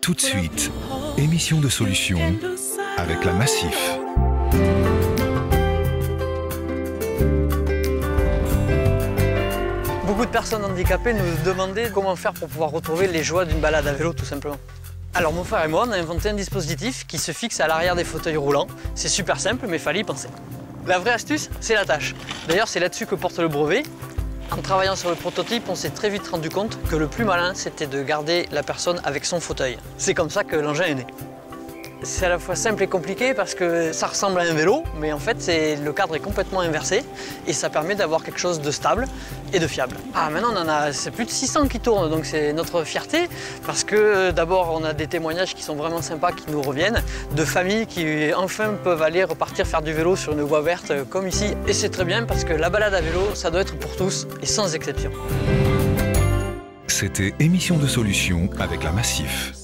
Tout de suite, émission de solutions avec la Massif. Beaucoup de personnes handicapées nous demandaient comment faire pour pouvoir retrouver les joies d'une balade à vélo, tout simplement. Alors mon frère et moi, on a inventé un dispositif qui se fixe à l'arrière des fauteuils roulants. C'est super simple, mais il fallait y penser. La vraie astuce, c'est l'attache. D'ailleurs, c'est là-dessus que porte le brevet. En travaillant sur le prototype, on s'est très vite rendu compte que le plus malin, c'était de garder la personne avec son fauteuil. C'est comme ça que l'engin est né. C'est à la fois simple et compliqué parce que ça ressemble à un vélo, mais en fait, le cadre est complètement inversé et ça permet d'avoir quelque chose de stable et de fiable. Ah, maintenant, c'est plus de 600 qui tournent, donc c'est notre fierté parce que d'abord, on a des témoignages qui sont vraiment sympas qui nous reviennent, de familles qui enfin peuvent aller repartir faire du vélo sur une voie verte comme ici. Et c'est très bien parce que la balade à vélo, ça doit être pour tous et sans exception. C'était émission de solutions avec la Massif.